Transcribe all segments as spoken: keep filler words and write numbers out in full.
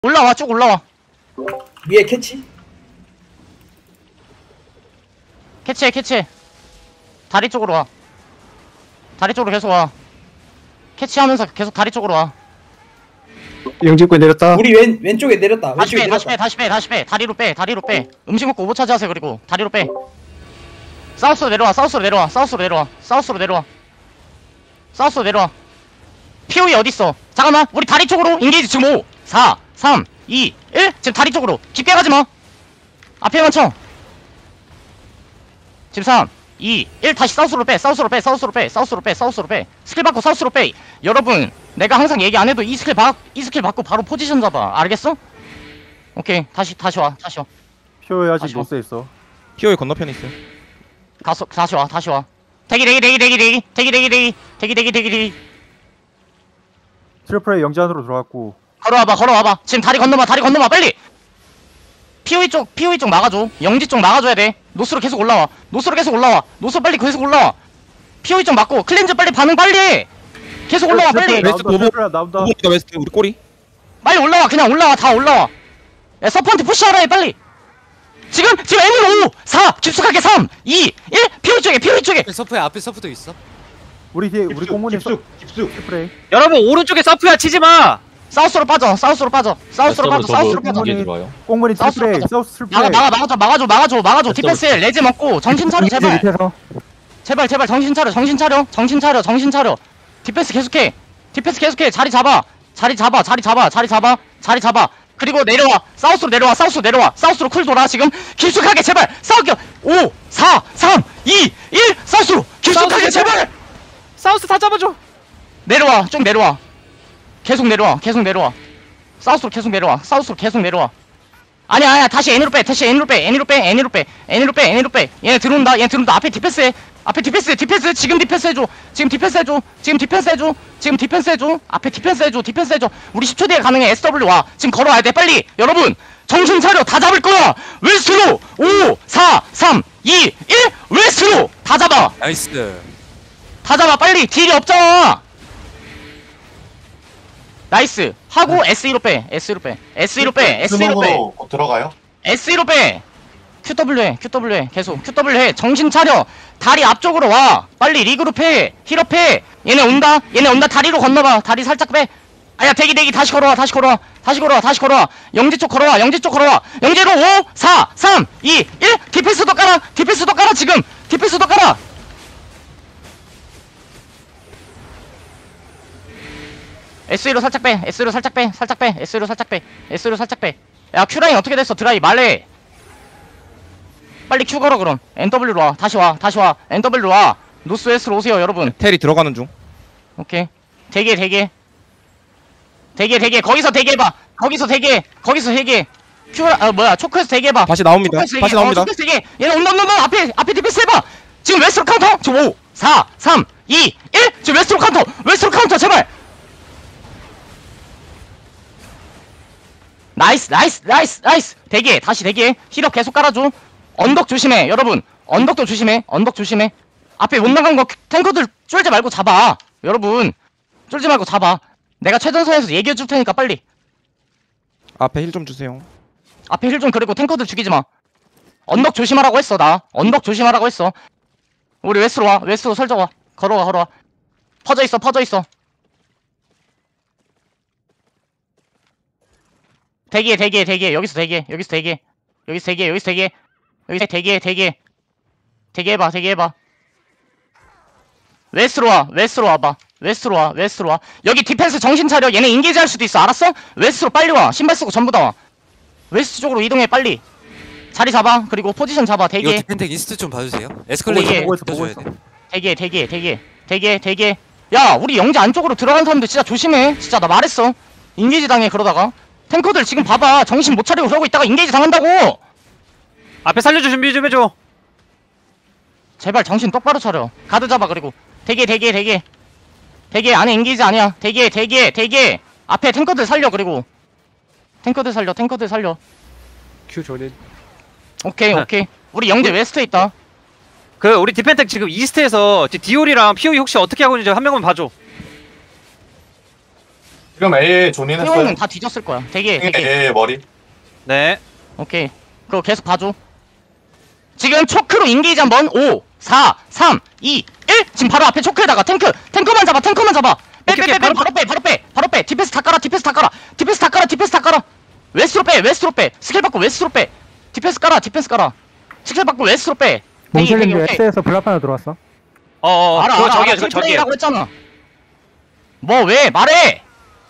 올라와 쭉 올라와. 위에 캐치? 캐치해 캐치해. 다리 쪽으로 와. 다리 쪽으로 계속 와. 캐치하면서 계속 다리 쪽으로 와. 영진구에 내렸다. 우리 왼 왼쪽에 내렸다. 다시 왼쪽에 빼 다시 내렸다. 빼 다시 빼 다시 빼. 다리로 빼 다리로 빼. 음식 먹고 오버 차지하세요. 그리고 다리로 빼. 사우스로 내려와 사우스로 내려와 사우스로 내려와 사우스로 내려와 사우스로 내려와. 피오이 어딨어? 잠깐만 우리 다리 쪽으로 인게이지. 지금 오 사 삼 이 일 지금 다리 쪽으로 깊게 가지마. 앞에만 쳐. 지금 삼 이 일 다시 사우스로 빼 사우스로 빼 사우스로 빼 사우스로 빼 사우스로 빼. 스킬 받고 사우스로 빼. 여러분 내가 항상 얘기 안해도 이 스킬 바, 이 스킬 받고 바로 포지션 잡아. 알겠어? 오케이 다시 다시 와 다시 와 표에 아직 다시 노스에 있어. 피오의 건너편에 있어요. 가서 다시 와 다시 와. 대기 대기 대기 대기 대기 대기 대기 대기 대기 대기 대기 대기. 트리플레이 영지 안으로 들어갔고. 걸어와봐 걸어와봐. 지금 다리 건너봐 다리 건너봐 빨리. 피오이 쪽 피오이 쪽 막아줘. 영지 쪽 막아줘야 돼. 노스로 계속 올라와 노스로 계속 올라와 노스 빨리 계속 올라와. 피오이 쪽 막고 클렌즈 빨리 반응 빨리 해. 계속 올라와 빨리. 웨스트 보보. 트리플레이 나온다. 보보입니다 웨스트 우리 꼬리. 빨리 올라와 그냥 올라와 다 올라와. 야 서펀트 푸시하라 해 빨리. 지금 지금 애니 오 사 깊숙하게 삼 이 일 피오이 쪽에 피오이 쪽에. 서프에 앞에 서프도 있어. 우리 뒤에 우리 공문에 깊숙 깊숙. 트리플레이. 여러분 오른쪽에 서프야 치지마. 사우스로 빠져 사우스로 빠져 사우스로 빠져 사우스로 빠져. 공문이 사우스 트리플레이. 빠져. 사우스 막아 트리플레이. 막아 막아줘 막아줘 막아줘 막아줘. 디펜스 해. 레즈 먹고 정신 차려 제발. 밑에서. 제발 제발 정신 차려 정신 차려 정신 차려 정신 차려. 디펜스 계속해 디펜스 계속해. 자리 잡아 자리 잡아 자리 잡아 자리 잡아 자리 잡아. 그리고 내려와 사우스로 내려와 사우스로 내려와 사우스로 쿨 돌아. 지금 깊숙하게 제발 싸우겨. 오 사 삼 이 일 사우스로 깊숙하게 제발. 사우스 다 잡아줘. 내려와 쭉 내려와 계속 내려와 계속 내려와 사우스로 계속 내려와 사우스로 계속 내려와. 아니야 아니야 다시 N으로 빼 다시 N으로 빼 N으로 빼 N으로 빼 N으로 빼 N으로 빼. 얘네 들어온다 얘네 들어온다. 앞에 디펜스 해 앞에 디펜스 디펜스 지금 디펜스 해줘 지금 디펜스 해줘 지금 디펜스 해줘 지금 디펜스 해줘 앞에 디펜스 해줘 디펜스 해줘. 우리 십 초 뒤에 가능해. 에스더블유 와 지금 걸어와야 돼 빨리. 여러분 정신 차려 다 잡을 거야. 웨스트로 오 사 삼 이 일 웨스트로 다 잡아 나이스. 다 잡아 빨리. 딜이 없잖아. 나이스 하고 에스이로 빼 에스이로 빼 에스이로 빼 에스이로 빼 들어가요? 에스이로 빼. 큐더블유 해 큐더블유 해 계속 큐더블유 해. 정신 차려. 다리 앞쪽으로 와 빨리. 리그룹 해 힐업 해. 얘네 온다 얘네 온다. 다리로 건너봐 다리 살짝 빼. 아야 대기 대기 다시 걸어와 다시 걸어와 다시 걸어와 다시 걸어와. 영지 쪽 걸어와 영지 쪽 걸어와. 영지로 오 사 삼 이 일 디펜스도 깔아 디펜스도 깔아 지금 디펜스도 깔아. 에스이로 살짝 빼 에스이로 살짝 빼 살짝 빼 에스이로 살짝 빼 에스이로 살짝 빼. 야 큐라인 어떻게 됐어 드라이 말해. 빨리 큐 걸어 그럼. 엔더블유로 와 다시 와 다시 와 엔더블유로 와. 노스 웨스트로 오세요 여러분. 테리 들어가는 중. 오케이 대기해 대기해 대기해 대기해. 거기서 대기해봐 거기서 대기해 거기서 대기해. 큐라 아 뭐야 초크에서 대기해봐. 다시 나옵니다. 초크에서 다시 대기해. 나옵니다. 어, 초크에서 대기해. 얘네 온다 온다 온다. 앞에 앞에 디펜스 해봐. 지금 웨스트로 카운터. 지금 오 사 삼 이 일 지금 웨스트로 카운터 웨스트로 카운터 제발. 나이스 나이스 나이스 나이스. 대기해 다시 대기해. 힐업 계속 깔아줘. 언덕 조심해 여러분. 언덕도 조심해 언덕 조심해. 앞에 못 나간 거 탱커들 쫄지 말고 잡아 여러분. 쫄지 말고 잡아. 내가 최전선에서 얘기해 줄 테니까 빨리. 앞에 힐 좀 주세요. 앞에 힐 좀. 그리고 탱커들 죽이지 마. 언덕 조심하라고 했어 나. 언덕 조심하라고 했어. 우리 웨스트로 와 웨스트로 설정 와. 걸어와 걸어와. 퍼져 있어 퍼져 있어. 대기해 대기해 대기해. 여기서 대기해 여기서 대기해 여기서 대기해 여기서 대기해 여기서 대기해 대기해 대기해봐 대기해봐. 웨스트로 와 웨스트로 와봐 웨스트로 와 웨스트로 와. 여기 디펜스 정신 차려. 얘네 인게이지 할 수도 있어 알았어? 웨스트로 빨리 와. 신발 쓰고 전부 다 와. 웨스트 쪽으로 이동해 빨리. 자리 잡아 그리고 포지션 잡아. 이거 대기해 디펜텍 이스트 좀 봐주세요. 보고 에스컬레이터 있어, 보고 있어, 껴줘야 보고 돼. 대기해 대기해 대기해 대기해 대기해. 야 우리 영재 안쪽으로 들어간 사람들 진짜 조심해. 진짜 나 말했어. 인게이지 당해 그러다가. 탱커들 지금 봐봐 정신 못 차리고 그러고 있다가 인게이지 당한다고. 앞에 살려줘 준비 좀 해줘. 제발 정신 똑바로 차려. 가드 잡아. 그리고 대기해 대기해 대기해 대기해. 안에 인게이지 아니야. 대기해 대기해 대기해. 앞에 탱커들 살려. 그리고 탱커들 살려 탱커들 살려. 큐 조린. 오케이 오케이. 우리 영재 웨스트에 있다. 그 우리 디펜텍 지금 이스트에서 디올이랑 피오이 혹시 어떻게 하고 있는지 한 명만 봐줘. 지금 A 존인 했어요. 태용이는 다 뒤졌을 거야. 대기해, 대기해. A 머리. 네. 오케이. 그거 계속 봐줘. 지금 초크로 인게이지 한번. 오, 사, 삼, 이, 일. 지금 바로 앞에 초크에다가 탱크. 탱크만 잡아, 탱크만 잡아. 빼, 빼, 오케이, 빼, 빼, 바로 바로 빼, 바로 빼, 바로 빼. 디펜스 다 깔아, 디펜스 다 깔아. 디펜스 다 깔아, 디펜스 다 깔아. 웨스트로 빼, 웨스트로 빼. 스킬 받고 웨스트로 빼. 디펜스 깔아, 디펜스 깔아. 스킬 받고 웨스트로 빼. 대기, 대기, 몽실님 오케이. S에서 블랍 하나 들어왔어. 어어 알아, 그거 알아, 저기야 알아. 그거 저기야. 팀플레이라고 했잖아. 뭐, 왜? 말해!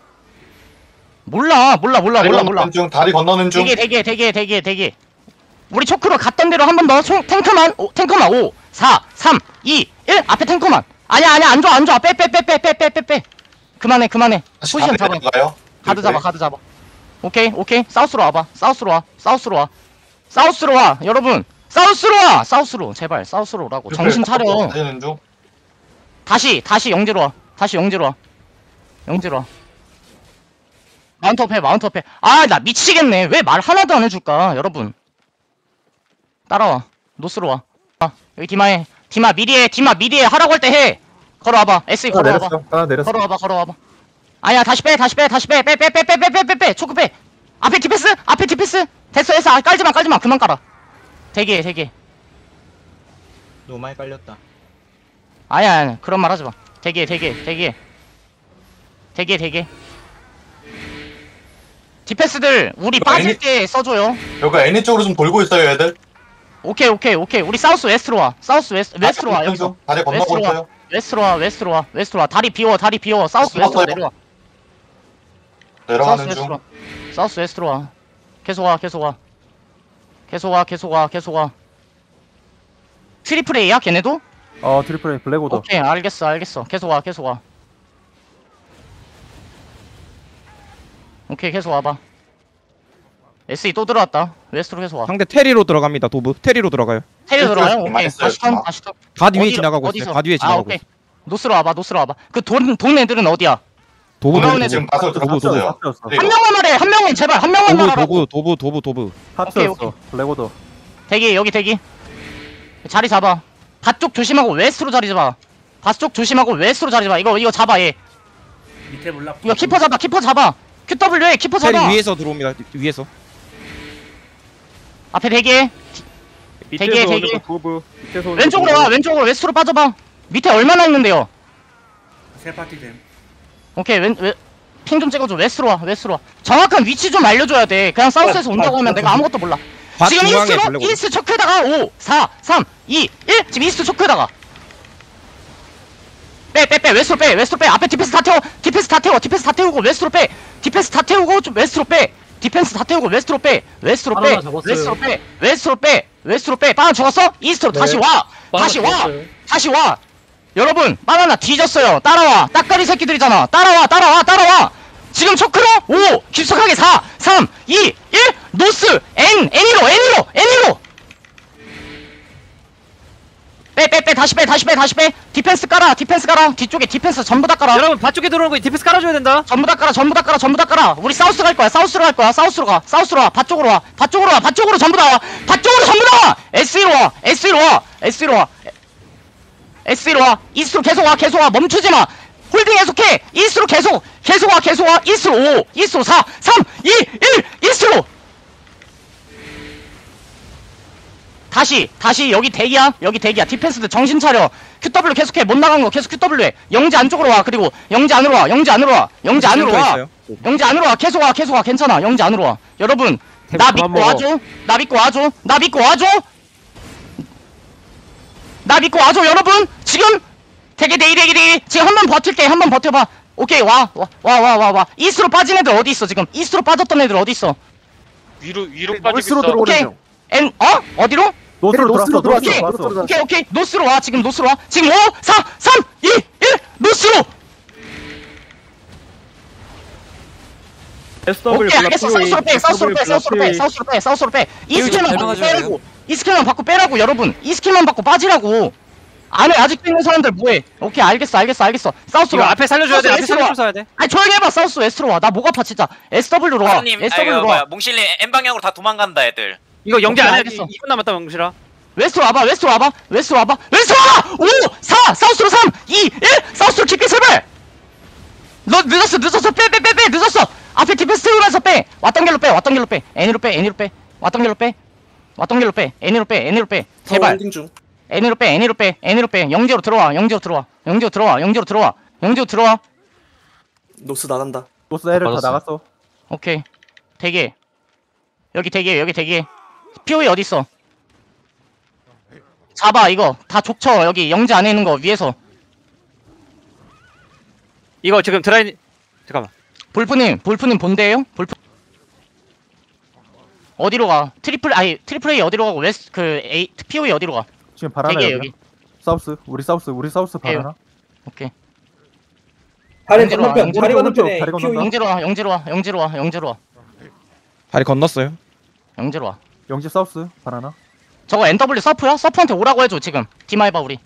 몰라, 몰라, 몰라, 다리 몰라, 몰라. 건너는 중. 다리 건너는 중. 대기, 대기, 대기, 대기, 대기. 우리 초크로 갔던 대로 한 번 더. 총, 탱크만. 오, 탱크만. 오, 사, 삼, 이, 일. 앞에 탱크만. 아니야, 아니야, 안 좋아, 안 좋아. 빼, 빼, 빼, 빼, 빼, 빼, 빼, 빼. 그만해, 그만해. 다시 포지션 다리 잡아. 내려가요. 가드 잡아, 가드 잡아. 오케이, 오케이. 사우스로 와봐. 사우스로 와. 사우스로 와. 사우스로 와. 여러분. 사우스로 와. 사우스로. 제발, 사우스로 오라고. 정신 차려. 다리는 중. 다시, 다시 영재로 와. 다시 영재로 와. 영재로 와. 마운트업 해, 마운트업 해. 아, 나 미치겠네. 왜 말 하나도 안 해줄까, 여러분. 따라와. 노스로 와. 아, 여기 디마해. 디마 미리 해. 디마 미리 해. 하라고 할 때 해. 걸어와봐. 에스이 하나 걸어와봐. 내렸어. 하나 내렸어. 걸어와봐, 걸어와봐. 아니야, 다시 빼, 다시 빼, 다시 빼, 빼, 빼, 빼, 빼, 빼, 빼, 빼, 빼. 초크 빼. 앞에 디펜스, 앞에 디펜스. 됐어, 됐어. 아, 깔지마, 깔지마. 그만 깔아. 대기해, 대기해. 너무 많이 깔렸다. 아니야, 아니야. 그런 말 하지 마. 대기해, 대기해, 대기해. 대기해, 대기해. 디펜스들, 우리 빠질 때 써줘요. 여기 애니 쪽으로 좀 돌고 있어요, 애들. 오케이, 오케이, 오케이. 우리 사우스 웨스트로 와. 사우스 웨스트, 웨스트로 와, 여기서. 다리 건너고 웨스트로 와. 있어요. 웨스트로 와, 웨스트로 와, 웨스트로 와. 다리 비워, 다리 비워. 사우스 어, 웨스트로 어, 내려와. 사우스 내려가는 웨스트로 중. 와. 사우스 웨스트로 와. 계속 와, 계속 와. 계속 와, 계속 와, 계속 와. 트리플 A야, 걔네도? 어 트리플 A 블랙 오더. 오케이, 알겠어, 알겠어. 계속 와, 계속 와. 오케이, 계속 와봐. 에스이 또 들어왔다. 웨스트로 계속 와. 상대 테리로 들어갑니다. 도브. 테리로 들어가요. 테리 들어와요? 오케이. 망했어요, 다시 턴, 지금. 다시 턴. 갓 위에 어디로- 지나가고 어디서? 있어요. 갓 위에 아, 지나가고 오케이. 있어요. 노스로 와봐, 노스로 와봐. 그 돈, 돈 애들은 어디야? 도브 도브 도브 지금 도브. 가서 도브 도브. 들어갔어요. 탑이었어. 네, 한 이거. 명만 말해, 한 명은 제발, 한 명만 도브 말하라고. 도브 도브 도브 도브. 탑이었어. 블랙 오더. 대기, 여기 대기. 자리 잡아. 밭쪽 조심하고 웨스트로 자리 잡아. 밭쪽 조심하고 웨스트로 자리 잡아. 이거, 이거 잡아, 얘. 밑에 몰라. 이거 키퍼 잡아, 키퍼 잡아. 큐더블유에 키퍼 테리 잡아. 위에서 들어옵니다. 위에서. 앞에 대기해. 밑에서 되게, 오는 되게. 거 도브. 밑에서 오는 왼쪽으로 거 와, 도브. 왼쪽으로 웨스트로 빠져봐. 밑에 얼마나 있는데요? 세 파티 됨. 오케이, 왼, 왼, 핑 좀 찍어줘. 웨스트로 와, 웨스트로 와. 정확한 위치 좀 알려줘야 돼. 그냥 사우스에서 온다고 하면 내가 아무것도 몰라. 밭 지금 중앙에 이스트로, 블랙 오더. 이스트 초크에다가 오, 사, 삼, 이, 일. 지금 이스트 초크에다가. 빼, 빼, 빼. 웨스트로 빼, 웨스트로 빼. 앞에 디펜스 다 태워. 디펜스 다 태워. 디펜스 다 태우고 웨스트로 빼. 디펜스 다 태우고 좀 웨스트로 빼. 디펜스 다 태우고 웨스트로 빼. 웨스트로 빼. 하나 잡았어요. 웨스트로 빼. 웨스트로 빼. 웨스트로 빼. 바나 죽었어? 이스트로 다시 와. 다시 와. 다시 와. 여러분, 바나나 뒤졌어요. 따라와. 따까리 새끼들이잖아. 따라와, 따라와, 따라와. 지금 초크로 오, 깊숙하게 사, 삼, 이, 일. 노스, N, N으로, N으로, N으로. 빼, 빼, 빼. 다시 빼, 다시 빼, 다시 빼. 디펜스 깔아, 디펜스 깔아. 뒤쪽에 디펜스 전부 다 깔아. 여러분 밭쪽에 들어오는 거 디펜스 깔아줘야 된다. 전부 다 깔아, 전부 다 깔아, 전부 다 깔아. 우리 사우스 갈 거야, 사우스로 갈 거야, 사우스로 가, 사우스로 와, 밭쪽으로 와, 밭쪽으로 와, 밭쪽으로 전부 다 와, 밭쪽으로 전부 다 와. 에스이로 와, 에스이로 와, 에스이로 와, 에스이로 와. 이스트로 계속 와, 계속 와, 멈추지 마. 홀딩 계속해. 이스트로 계속, 계속 와, 계속 와. 이스트로 오, 이스트로 사, 삼, 이, 일, 이스트로. 다시, 다시 여기 대기야, 여기 대기야. 디펜스들 정신 차려. 큐더블유 계속해. 못 나간 거 계속 큐더블유 해. 영재 안쪽으로 와. 그리고 영재 안으로 와. 영재 안으로 와. 영재 안으로 와. 있어요. 영재 안으로 와. 계속 와. 계속 와. 괜찮아. 영재 안으로 와. 여러분, 나 그만 믿고 먹어. 와줘. 나 믿고 와줘. 나 믿고 와줘. 나 믿고 와줘. 여러분, 지금 되게 대기 대기 대기. 지금 한 번 버틸게. 한 번 버텨봐. 오케이, 와. 와, 와, 와, 와, 와. 이스트로 빠진 애들 어디 있어, 지금? 이스트로 빠졌던 애들 어디 있어? 위로 위로 노스로 빠지고 있어. 들어오는 오케이. 중. 엔, 어? 어디로? 노스로 노스로 들어왔어. 오케이. 노스로 들어왔어. 오케이, 오케이. 노스로 와. 지금 노스로 와. 지금 오, 사, 삼, 이, 일. 노스로. 오케이, 알겠어. 사우스로 빼. 사우스로 빼. 사우스로 빼. 사우스로 빼. 사우스로 빼. 이 여기 좀 스킬만 받고 닮아가지고 빼라고. 이 스킬만 받고 빼라고, 여러분. 이 스킬만 받고 빠지라고. 안에 아직도 있는 사람들 뭐해? 오케이, 알겠어. 알겠어. 알겠어. 사우스로 이거 와. 앞에 살려줘야 돼. 사우스 앞에 웨스트로 와. 살려줘야 돼. 아니, 조용히 해봐. 사우스 웨스트로 와. 나 목 아파, 진짜. 에스더블유로 와. 사장님, 아 에스더블유로 이거 와. 뭐야 몽실리 M 방향으로 다 도망간다 애들. 이거 영재 오케이, 안 해. 알겠어. 이 분 남았다 명실아. 웨스트로 와봐, 웨스트로 와봐, 웨스트로 와봐, 웨스트로 와! 오! 사! 사우스로 삼! 이! 일! 사우스로 깊게 세 발! 너 늦었어 늦었어 빼 빼 빼 빼 늦었어. 앞에 디펜스 세우면서 빼. 왔던 길로 빼 왔던 길로 빼. 애니로 빼 애니로 빼. 왔던 길로 빼. 왔던 길로 빼. 애니로 빼 애니로 빼. 제발. 애니로 빼 애니로 빼 애니로 빼. 영재로 들어와 영재로 들어와 영재로 들어와 영재로 들어와 영재로 들어와. 노스 나간다. 노스 애를 다 받았어. 나갔어. 오케이. 대기해. 여기 대기해 여기 대기해. 피오이 어딨어? 잡아 이거 다 족쳐. 여기 영재 안에 있는 거 위에서. 이거 지금 드라이 잠깐만. 볼프님 볼프님 본대예요? 볼프 어디로 가? 트리플 아니 트리플 A 어디로 가고 웨스 그 A 피오이 어디로 가? 지금 바나나 대기해 여기. 여기. 사우스. 우리 사우스. 우리 사우스 바나나. 오케이. 다리 영재로 와, 건너편 영재로 다리 와, 건너편에 다리 건너편. 피오이 영재로 와 영재로 와 영재로 와 영재로 와 다리 건넜어요. 영재로 와. 영지 사우스 바나나. 저거 엔더블유 서프야? 서프한테 오라고 해줘 지금. 디마 해봐 우리.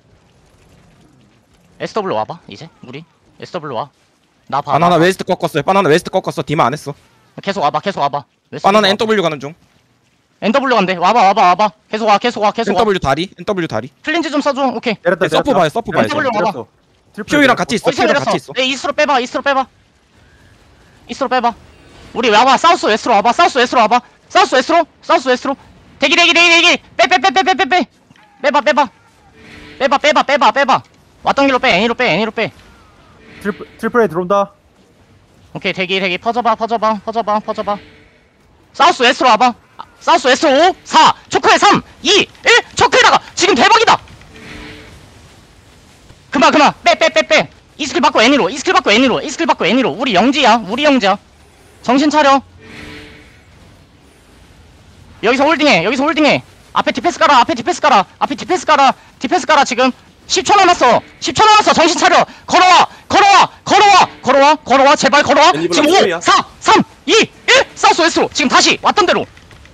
에스더블유 와봐 이제 우리. 에스더블유 와. 나 봐. 바나나 나 봐. 웨스트 꺾었어요. 바나나 웨스트 꺾었어. 디마 안 했어. 계속 와봐 계속 와봐. 웨스트 바나나 와봐. 엔더블유 가는 중. 엔더블유 간대. 와봐 와봐 와봐. 계속 와 계속 와 계속 와. 엔더블유 다리. 엔더블유 다리. 플린즈 좀 써줘. 오케이. 내렸다. 네, 서프 내렸다. 봐요. 서프 봐요. 엔더블유 와봐. 내렸어. 트리플 피오이랑 내렸어. 같이 있어. 어디서 피오이랑 내렸어? 같이 있어. 네 이스트로 빼봐 이스트로 빼봐. 이스트로 빼봐. 우리 와봐 사우스 웨스트로 와봐 사우스 웨스트로 와봐. 사우스 웨스트로 사우스 웨스트로. 대기 대기 대기 대기. 빼 빼 빼 빼 빼 빼. 빼봐 빼봐. 빼봐 빼봐 빼봐 빼봐. 왔던 길로 빼 애니로 빼 애니로 빼. 트리플 트리플 A 들어온다. 오케이 대기 대기 퍼져봐 퍼져봐 퍼져봐 퍼져봐. 사우스 웨스트로 와봐. 아, 사우스 웨스트로 오 사 초크에 삼 이 일 초크에다가 지금 대박이다. 그만 그만 빼 빼 빼 빼. 이 스킬 받고 애니로 이 스킬 받고 애니로 이 스킬 받고 애니로. 우리 영지야 우리 영지야. 정신 차려. 여기서 홀딩해 여기서 홀딩해. 앞에 디펜스 깔아 앞에 디펜스 깔아 앞에 디펜스 깔아 디펜스 깔아. 지금 십 초 남았어 십 초 남았어. 정신 차려. 걸어와 걸어와 걸어와 걸어와 걸어와 제발 걸어와. 애니블 지금 소리야. 오 사 삼 이 일 사우스 웨스트로 지금 다시 왔던 대로.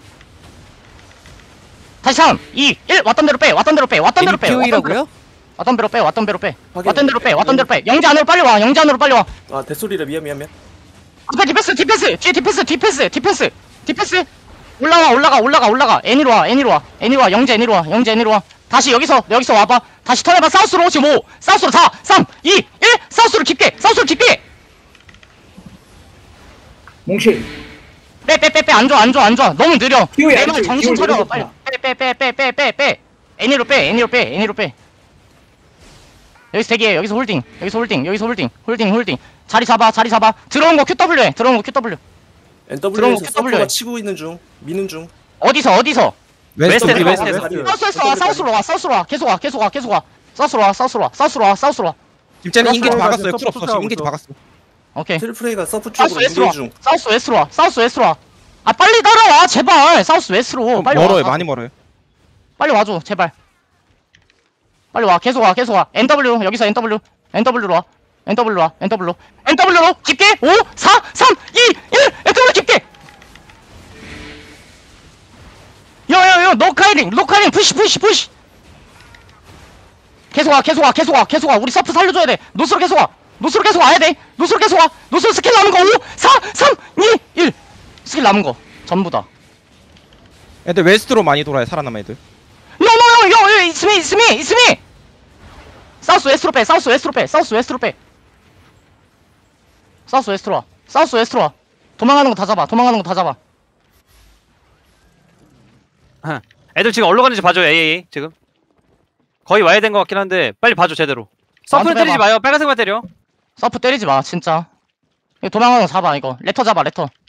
다시 삼 이 일 왔던 대로 빼 왔던 대로 빼 왔던 대로 빼 왔던 대로 피오이라고요? 왔던 대로 빼 왔던 대로 빼 확인. 왔던 대로 빼 왔던 대로 빼. 영재 안으로 빨리 와 영재 안으로 빨리 와. 아 대소리를 미안 미안 미안. 앞에 디펜스 디펜스 뒤에 디펜스 디펜스 디펜스 디펜스. 올라와 올라가 올라가 올라가. 애니로 와 애니로 와 애니로 와 영재 애니로 와 영재 애니로 와. 다시 여기서 여기서 와봐. 다시 턴해봐. 사우스로 지금 오 사우스로 사 삼 이 일 사우스로 깊게 사우스로 깊게. 몽실 빼 빼 빼 빼 안 좋아 안 좋아 안 좋아. 너무 느려. 피오이 내 말 아니지, 정신 피오이 차려 내려줬다. 빨리. 빼 빼 빼 빼 빼 빼 애니로 빼 애니로 빼 애니로 빼. 여기서 대기해 여기서 홀딩 여기서 홀딩 여기서 홀딩 홀딩 홀딩. 자리 잡아 자리 잡아. 들어온 거 큐더블유 해 들어온 거 큐더블유. 들어온 거 엔더블유에서 큐더블유 해. 서프가 치고 있는 중. 미는 중. 어디서 어디서. 웨스트 웨스트, 우리 웨스트. 웨스트. 다리. 사우스에서 와 사우스로 와 사우스로 와 계속 와 계속 와 계속 와. 사우스로 와 사우스로 와 사우스로 와 사우스로 와. 지금 쟤는 인게이지 서프 박았어요. 서프 쿨 없어. 서프 지금 인게이지 서프. 박았어. 오케이. 트리플 A가 서프 사우스 쪽으로 웨스트로 와 인게이지 중. 사우스 웨스트로 와 사우스 웨스트로 와. 아 빨리 따라와 제발. 사우스 웨스트로 빨리 멀어요. 와. 많이 멀어요. 빨리 와줘 제발. 빨리 와 계속 와 계속 와. 엔더블유 여기서 엔더블유 엔더블유로 와 엔더블유로 와 엔더블유 엔더블유로 깊게 오 사 삼 이 일 엔더블유 깊게. 야야야 노카이링 노카이링 푸시 푸시 푸시. 계속 와 계속 와 계속 와 계속 와. 우리 서프 살려줘야 돼. 노스로 계속 와 노스로 계속 와야 돼. 노스로 계속 와. 노스로 스킬 남은 거 오 사 삼 이 일 스킬 남은 거 전부 다. 애들 웨스트로 많이 돌아요. 살아남은 애들. 노노노요 이스미 이스미 이스미. 사우스 웨스트로 빼 사우스 웨스트로 빼 사우스 웨스트로 빼 사우스 웨스트로 와 사우스 웨스트로 와. 도망가는 거 다 잡아 도망가는 거 다 잡아. 애들 지금 어디로 가는지 봐줘. 에이에이 지금 거의 와야 된 것 같긴 한데 빨리 봐줘 제대로. 서프는 나한테 때리지 빼봐. 마요. 빨간색만 때려. 서프 때리지 마 진짜. 이거 도망가는 거 잡아 이거. 레터 잡아 레터.